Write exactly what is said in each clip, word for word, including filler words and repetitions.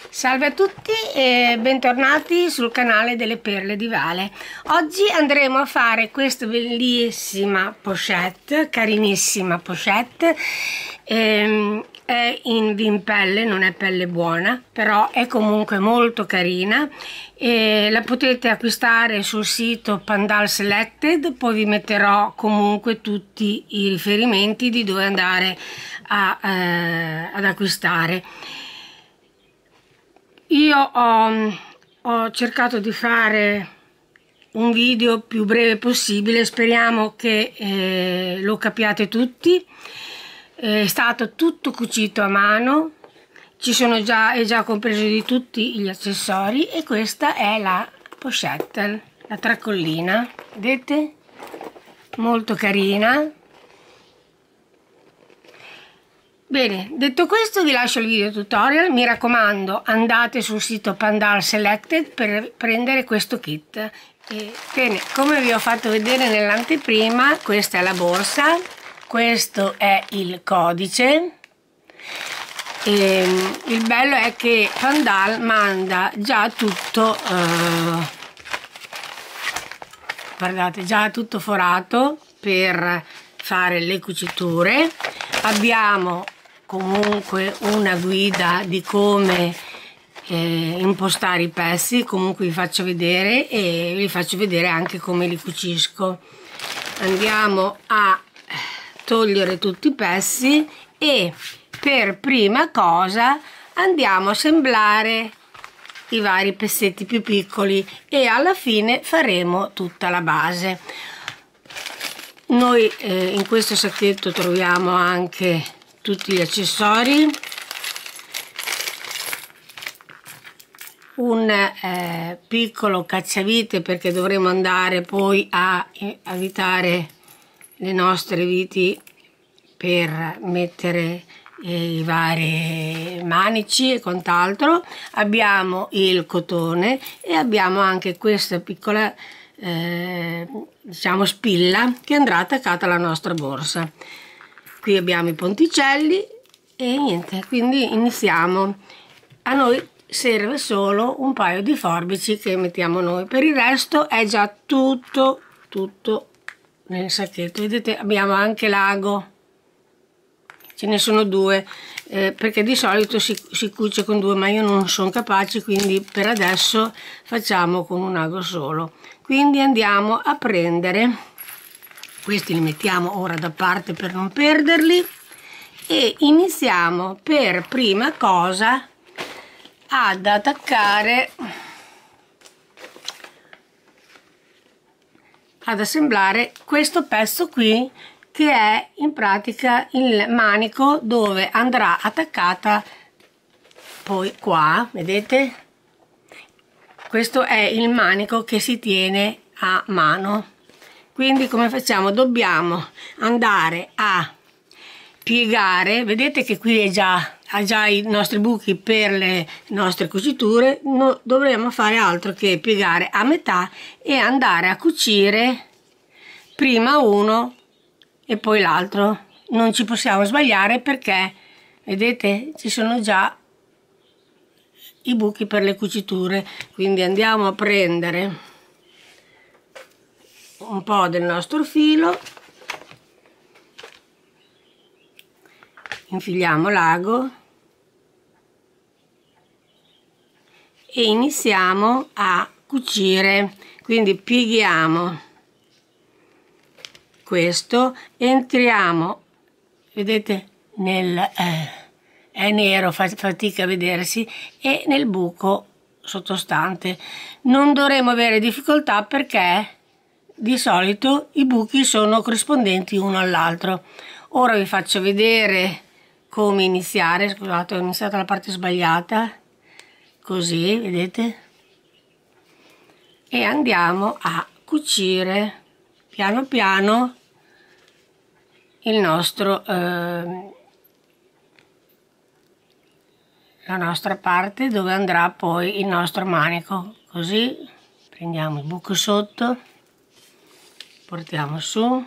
Salve a tutti e bentornati sul canale delle Perle di Vale. Oggi andremo a fare questa bellissima pochette, carinissima pochette. Ehm, è in vinpelle, non è pelle buona, però è comunque molto carina. E la potete acquistare sul sito Pandal Selected, poi vi metterò comunque tutti i riferimenti di dove andare a, eh, ad acquistare. Io ho, ho cercato di fare un video più breve possibile, speriamo che eh, lo capiate tutti. È stato tutto cucito a mano, ci sono già, è già compreso di tutti gli accessori, e questa è la pochette, la tracollina, vedete? Molto carina. Bene, detto questo vi lascio il video tutorial, mi raccomando andate sul sito Pandal Selected per prendere questo kit. E, bene, come vi ho fatto vedere nell'anteprima, questa è la borsa, questo è il codice. E, il bello è che Pandal manda già tutto, eh, guardate, già tutto forato per fare le cuciture. Abbiamo comunque una guida di come eh, impostare i pezzi, comunque vi faccio vedere, e vi faccio vedere anche come li cucisco. Andiamo a togliere tutti i pezzi e per prima cosa andiamo a assemblare i vari pezzetti più piccoli e alla fine faremo tutta la base. Noi eh, in questo sacchetto troviamo anche tutti gli accessori, un eh, piccolo cacciavite perché dovremo andare poi a avvitare le nostre viti per mettere eh, i vari manici e quant'altro. Abbiamo il cotone e abbiamo anche questa piccola eh, diciamo spilla che andrà attaccata alla nostra borsa. Qui abbiamo i ponticelli e niente, quindi iniziamo. A noi serve solo un paio di forbici che mettiamo noi, per il resto è già tutto tutto nel sacchetto. Vedete, abbiamo anche l'ago, ce ne sono due eh, perché di solito si, si cuce con due, ma io non sono capace, quindi per adesso facciamo con un ago solo. Quindi andiamo a prendere questi, li mettiamo ora da parte per non perderli, e iniziamo per prima cosa ad attaccare, ad assemblare questo pezzo qui, che è in pratica il manico dove andrà attaccata poi qua, vedete? Questo è il manico che si tiene a mano. Quindi come facciamo? Dobbiamo andare a piegare, vedete che qui è già, ha già i nostri buchi per le nostre cuciture, non dovremo fare altro che piegare a metà e andare a cucire prima uno e poi l'altro. Non ci possiamo sbagliare perché, vedete, ci sono già i buchi per le cuciture. Quindi andiamo a prendere un po' del nostro filo, infiliamo l'ago e iniziamo a cucire. Quindi pieghiamo questo, entriamo, vedete, nel eh, è nero, fa fatica a vedersi, e nel buco sottostante. Non dovremo avere difficoltà perché di solito i buchi sono corrispondenti uno all'altro. Ora vi faccio vedere come iniziare. Scusate, ho iniziato la parte sbagliata, così, vedete? E andiamo a cucire piano piano il nostro eh, la nostra parte dove andrà poi il nostro manico. Così prendiamo il buco sotto, portiamo su,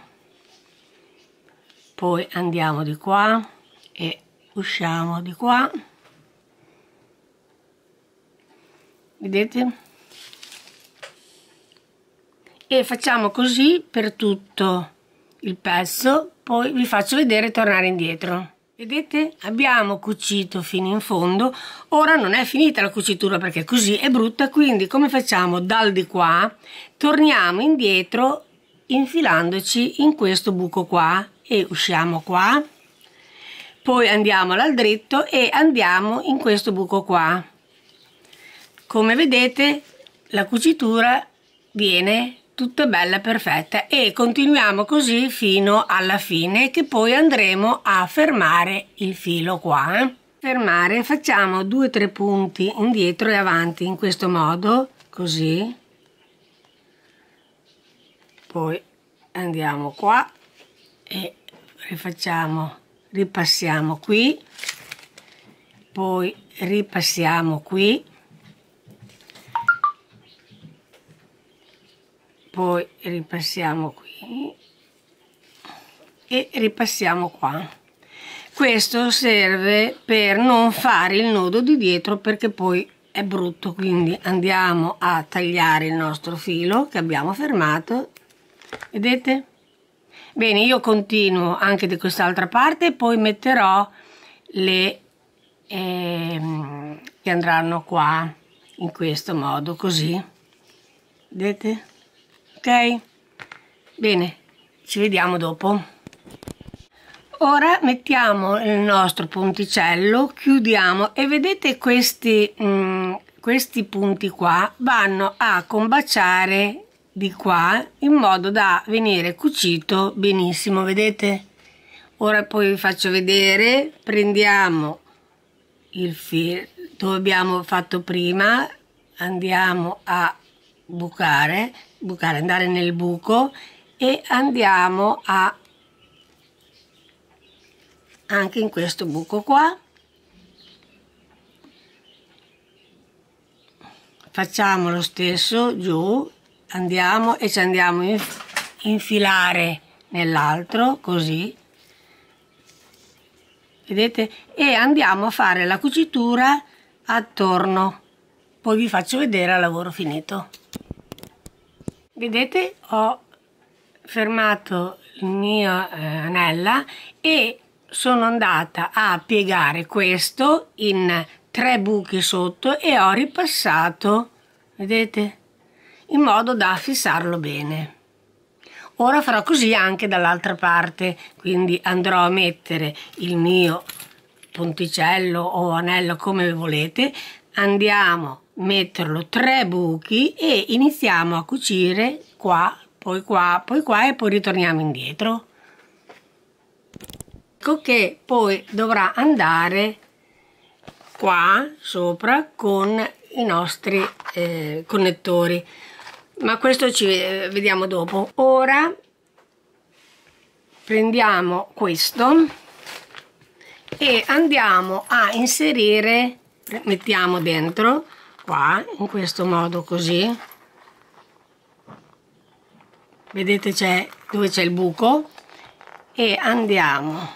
poi andiamo di qua e usciamo di qua vedete? E facciamo così per tutto il pezzo, poi vi faccio vedere tornare indietro. Vedete? Abbiamo cucito fino in fondo. Ora non è finita la cucitura perché così è brutta, quindi come facciamo? Dal di qua torniamo indietro infilandoci in questo buco qua e usciamo qua, poi andiamo dal dritto e andiamo in questo buco qua. Come vedete la cucitura viene tutta bella perfetta e continuiamo così fino alla fine, che poi andremo a fermare il filo qua. Fermare, facciamo due o tre punti indietro e avanti in questo modo, così, poi andiamo qua e rifacciamo, ripassiamo qui, poi ripassiamo qui, poi ripassiamo qui e ripassiamo qua. Questo serve per non fare il nodo di dietro perché poi è brutto, quindi andiamo a tagliare il nostro filo che abbiamo fermato, vedete? Bene, io continuo anche di quest'altra parte e poi metterò le eh, che andranno qua in questo modo, così, vedete? Ok, bene, ci vediamo dopo. Ora mettiamo il nostro ponticello, chiudiamo e vedete questi, mh, questi punti qua vanno a combaciare di qua in modo da venire cucito benissimo, vedete? Ora poi vi faccio vedere, prendiamo il filo dove abbiamo fatto prima, andiamo a bucare, bucare, andare nel buco e andiamo a anche in questo buco qua, facciamo lo stesso giù, andiamo e ci andiamo a infilare nell'altro così, vedete, e andiamo a fare la cucitura attorno, poi vi faccio vedere al lavoro finito. Vedete, ho fermato il mio eh, anella e sono andata a piegare questo in tre buchi sotto e ho ripassato, vedete, in modo da fissarlo bene. Ora farò così anche dall'altra parte, quindi andrò a mettere il mio ponticello o anello come volete, andiamo a metterlo tre buchi e iniziamo a cucire qua, poi qua, poi qua e poi ritorniamo indietro. Che poi dovrà andare qua sopra con i nostri eh, connettori, ma questo ci vediamo dopo. Ora prendiamo questo e andiamo a inserire, mettiamo dentro qua in questo modo così, vedete c'è dove c'è il buco, e andiamo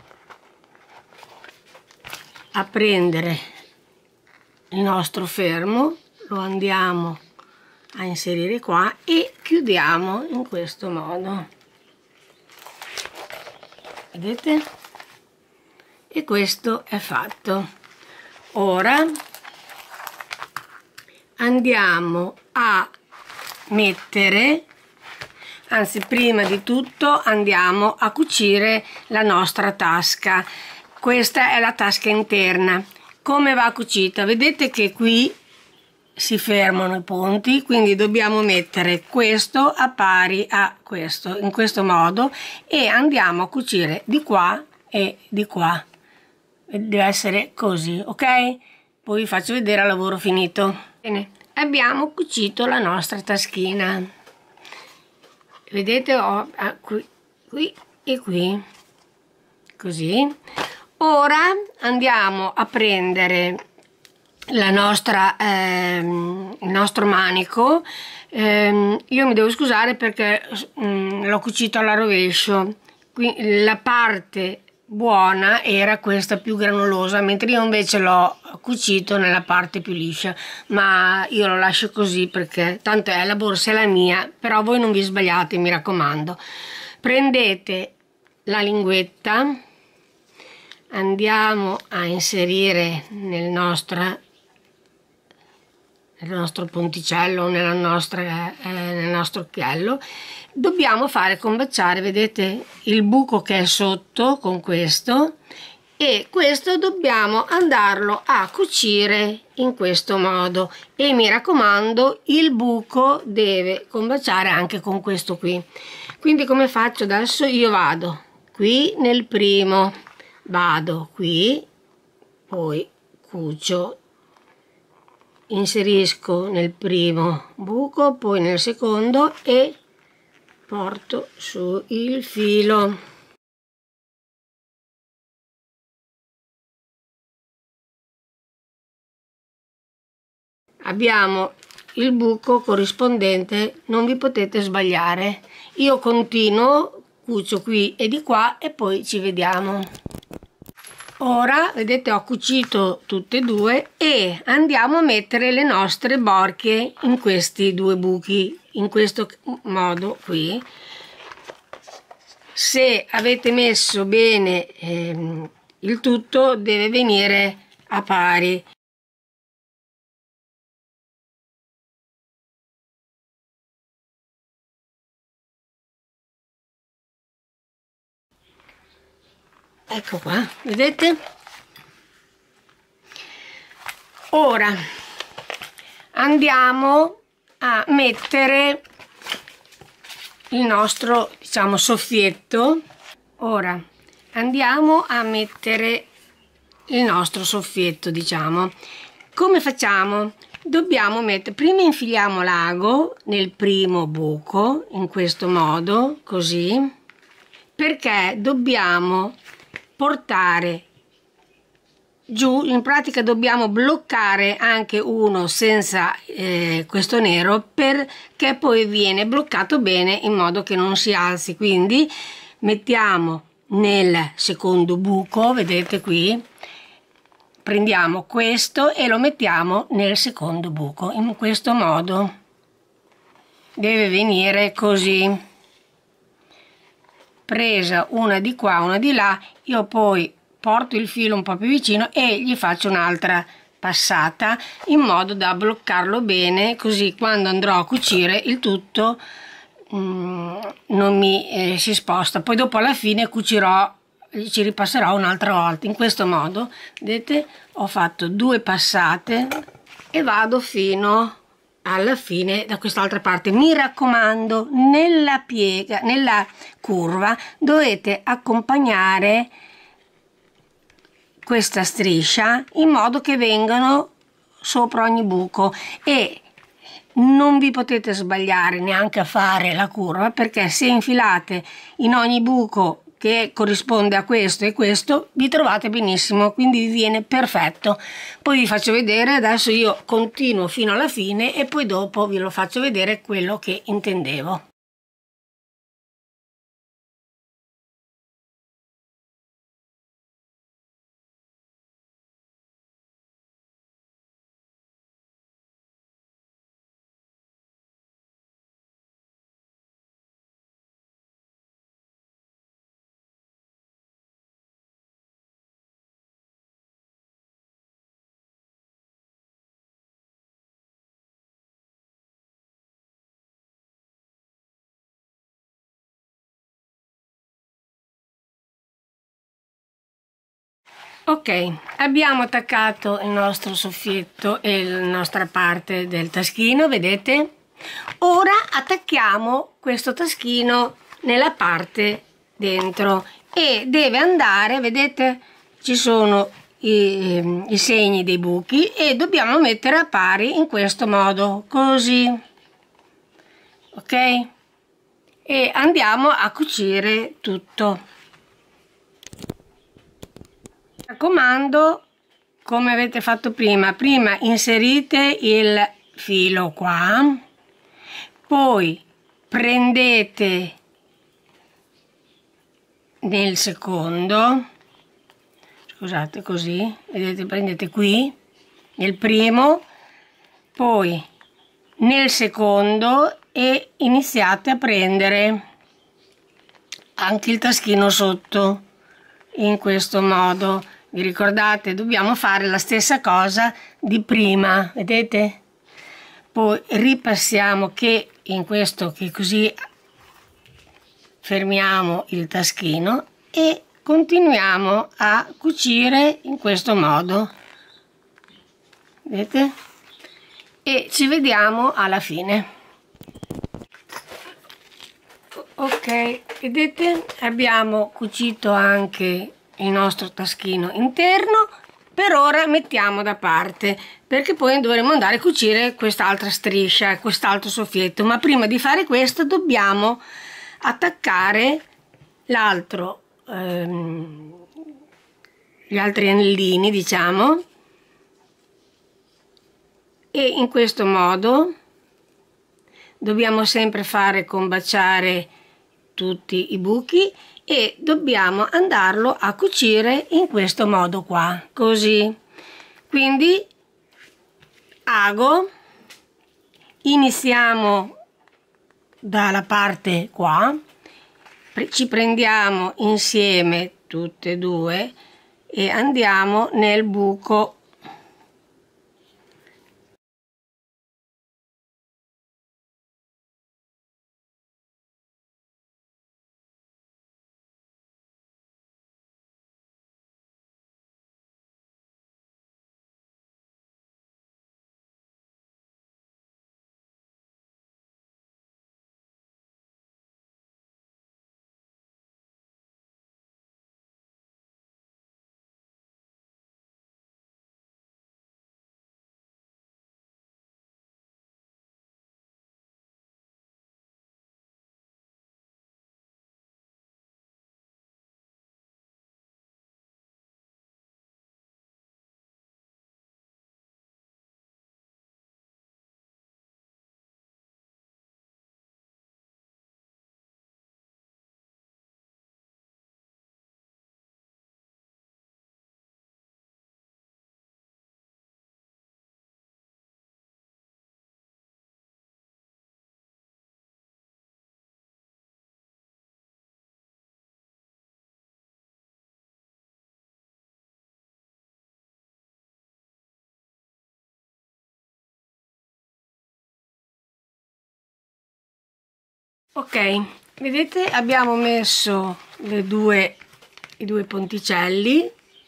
a prendere il nostro fermo, lo andiamo a inserire qua e chiudiamo in questo modo, vedete? E questo è fatto. Ora andiamo a mettere, anzi prima di tutto andiamo a cucire la nostra tasca. Questa è la tasca interna. Come va cucita? Vedete che qui si fermano i punti, quindi dobbiamo mettere questo a pari a questo, in questo modo, e andiamo a cucire di qua e di qua. Deve essere così, ok? Poi vi faccio vedere al lavoro finito. Bene, abbiamo cucito la nostra taschina. Vedete, ho ah, qui, qui e qui, così. Ora andiamo a prendere la nostra, ehm, il nostro manico. ehm, io mi devo scusare perché mm, l'ho cucito alla rovescio. Qui, la parte buona era questa più granulosa, mentre io invece l'ho cucito nella parte più liscia, ma io lo lascio così perché tanto è la borsa è la mia, però voi non vi sbagliate, mi raccomando. Prendete la linguetta, andiamo a inserire nel nostro nel nostro ponticello, nella nostra, eh, nel nostro occhiello. Dobbiamo fare combaciare, vedete il buco che è sotto con questo, e questo dobbiamo andarlo a cucire in questo modo, e mi raccomando il buco deve combaciare anche con questo qui. Quindi come faccio adesso? Io vado qui nel primo, vado qui, poi cucio, inserisco nel primo buco, poi nel secondo e porto su il filo. Abbiamo il buco corrispondente, non vi potete sbagliare. Io continuo, cucio qui e di qua e poi ci vediamo. Ora vedete ho cucito tutte e due e andiamo a mettere le nostre borchie in questi due buchi, in questo modo qui. Se avete messo bene ehm, il tutto deve venire a pari. Ecco qua, vedete? Ora andiamo a mettere il nostro, diciamo, soffietto. Ora andiamo a mettere il nostro soffietto, diciamo. Come facciamo? Dobbiamo mettere, prima infiliamo l'ago nel primo buco, in questo modo, così, perché dobbiamo portare giù, in pratica dobbiamo bloccare anche uno senza eh, questo nero, perché poi viene bloccato bene in modo che non si alzi. Quindi mettiamo nel secondo buco, vedete qui, prendiamo questo e lo mettiamo nel secondo buco, in questo modo deve venire così, presa una di qua una di là. Io poi porto il filo un po' più vicino e gli faccio un'altra passata in modo da bloccarlo bene, così quando andrò a cucire il tutto mm, non mi eh, si sposta. Poi dopo alla fine cucirò, ci ripasserò un'altra volta in questo modo. Vedete, ho fatto due passate e vado fino alla fine da quest'altra parte. Mi raccomando, nella piega, nella curva dovete accompagnare questa striscia in modo che vengano sopra ogni buco, e non vi potete sbagliare neanche a fare la curva, perché se infilate in ogni buco che corrisponde a questo e questo vi trovate benissimo, quindi vi viene perfetto. Poi vi faccio vedere, adesso io continuo fino alla fine e poi dopo vi lo faccio vedere quello che intendevo. Ok, abbiamo attaccato il nostro soffietto e la nostra parte del taschino, vedete? Ora attacchiamo questo taschino nella parte dentro e deve andare, vedete? Ci sono i, i segni dei buchi e dobbiamo mettere a pari in questo modo, così. Ok? E andiamo a cucire tutto. Mi raccomando, come avete fatto prima, prima inserite il filo qua, poi prendete nel secondo scusate, così, vedete, prendete qui nel primo, poi nel secondo e iniziate a prendere anche il taschino sotto in questo modo. Vi ricordate, dobbiamo fare la stessa cosa di prima, vedete? Poi ripassiamo che in questo, che così fermiamo il taschino e continuiamo a cucire in questo modo, vedete? E ci vediamo alla fine. Ok, vedete, abbiamo cucito anche il nostro taschino interno. Per ora mettiamo da parte, perché poi dovremo andare a cucire quest'altra striscia, quest'altro soffietto, ma prima di fare questo dobbiamo attaccare l'altro, ehm, gli altri anellini, diciamo, e in questo modo dobbiamo sempre fare combaciare tutti i buchi e dobbiamo andarlo a cucire in questo modo qua, così. Quindi ago, iniziamo dalla parte qua, ci prendiamo insieme tutte e due e andiamo nel buco. Ok, vedete, abbiamo messo le due, i due ponticelli,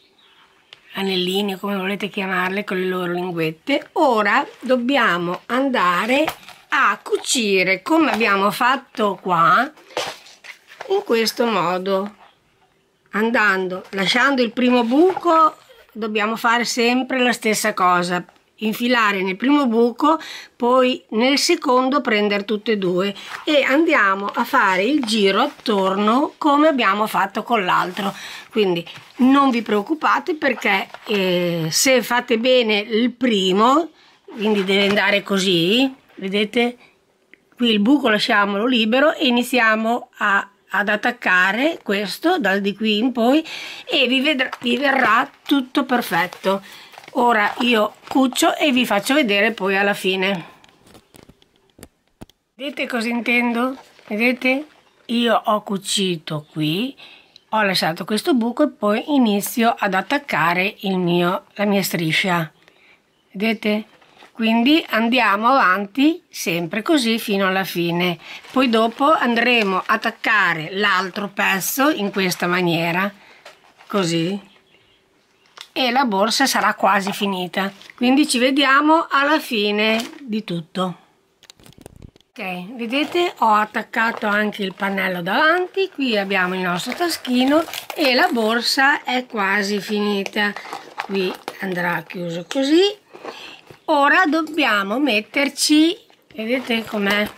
anellini, come volete chiamarle, con le loro linguette. Ora dobbiamo andare a cucire, come abbiamo fatto qua, in questo modo, andando, lasciando il primo buco. Dobbiamo fare sempre la stessa cosa, infilare nel primo buco, poi nel secondo prendere tutte e due e andiamo a fare il giro attorno come abbiamo fatto con l'altro. Quindi non vi preoccupate, perché eh, se fate bene il primo, quindi deve andare così, vedete, qui il buco lasciamolo libero e iniziamo a ad attaccare questo dal di qui in poi e vi, vedrà, vi verrà tutto perfetto. Ora io cucio e vi faccio vedere poi alla fine. Vedete cosa intendo? Vedete? Io ho cucito qui, ho lasciato questo buco e poi inizio ad attaccare il mio, la mia striscia. Vedete? Quindi andiamo avanti sempre così fino alla fine. Poi dopo andremo a attaccare l'altro pezzo in questa maniera, così. E la borsa sarà quasi finita. Quindi ci vediamo alla fine di tutto. Ok, vedete, ho attaccato anche il pannello davanti. Qui abbiamo il nostro taschino e la borsa è quasi finita. Qui andrà chiuso così. Ora dobbiamo metterci, vedete com'è?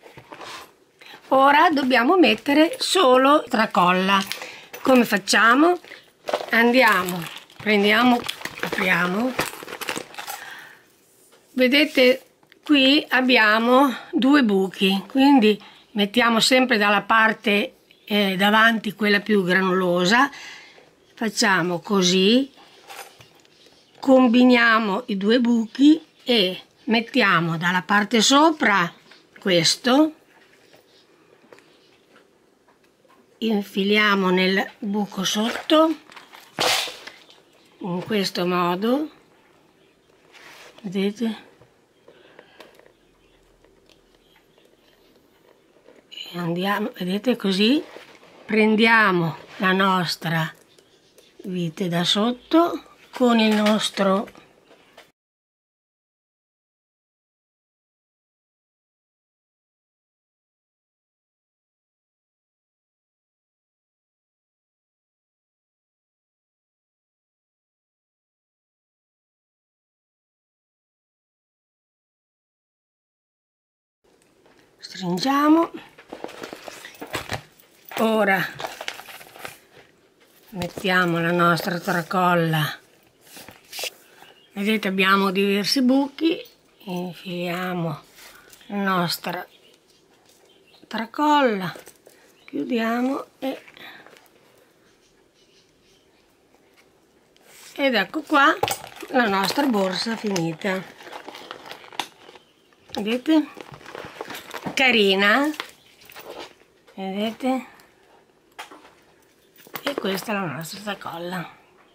Ora dobbiamo mettere solo tracolla. Come facciamo? Andiamo, prendiamo, apriamo. Vedete, qui abbiamo due buchi, quindi mettiamo sempre dalla parte eh, davanti quella più granulosa. Facciamo così combiniamo i due buchi e mettiamo dalla parte sopra questo, infiliamo nel buco sotto in questo modo, vedete, e andiamo, vedete, così prendiamo la nostra vite da sotto con il nostro stringiamo. Ora mettiamo la nostra tracolla, vedete abbiamo diversi buchi, infiliamo la nostra tracolla, chiudiamo e ed ecco qua la nostra borsa finita, vedete, carina, vedete, e questa è la nostra sacolla.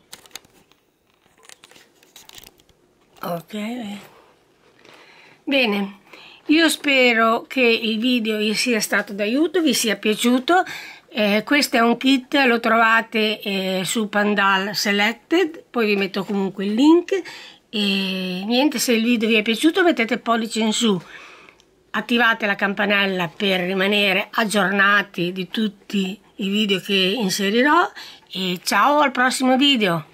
Ok, bene, io spero che il video vi sia stato d'aiuto, vi sia piaciuto. Eh, questo è un kit, lo trovate eh, su Pandal Selected, poi vi metto comunque il link. E niente, se il video vi è piaciuto mettete pollice in su, attivate la campanella per rimanere aggiornati di tutti i video che inserirò e ciao al prossimo video.